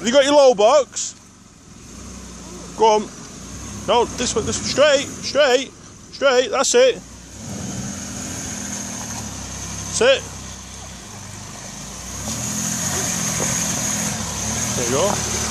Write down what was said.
Have you got your low box? Go on. No, this one, straight, that's it. That's it. There you go.